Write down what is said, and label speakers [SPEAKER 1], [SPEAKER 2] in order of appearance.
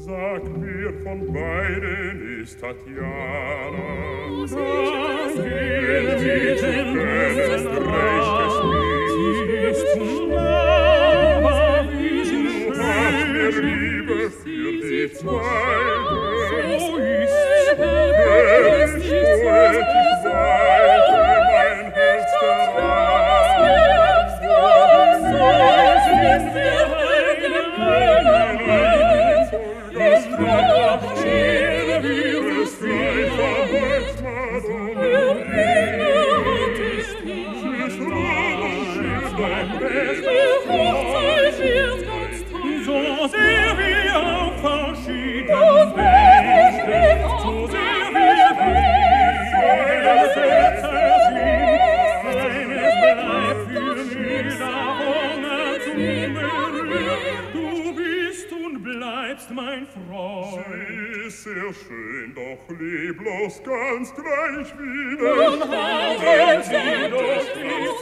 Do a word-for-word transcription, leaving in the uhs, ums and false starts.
[SPEAKER 1] Sag mir, von beiden ist Tatjana.
[SPEAKER 2] Sag mir, wie denn es rechtes
[SPEAKER 1] Lied
[SPEAKER 2] ist aber wie sie
[SPEAKER 1] Du hast mir Liebe für die Zweite.
[SPEAKER 2] So ist
[SPEAKER 1] Wenn ich poetisch weite, mein Herz verrat.
[SPEAKER 2] so sind wir eine,
[SPEAKER 1] Das Gott abschiede, wie es gleich verheult, Madonna.
[SPEAKER 2] So sehr wir auch verschieden denken, so sehr wir Gegensätze sind, eines bleibt für mich davon zu berühren. Du bist und bleibst mein Freund.
[SPEAKER 1] Sie ist sehr schön, doch leblos ganz gleich wie
[SPEAKER 2] Und halten sie doch die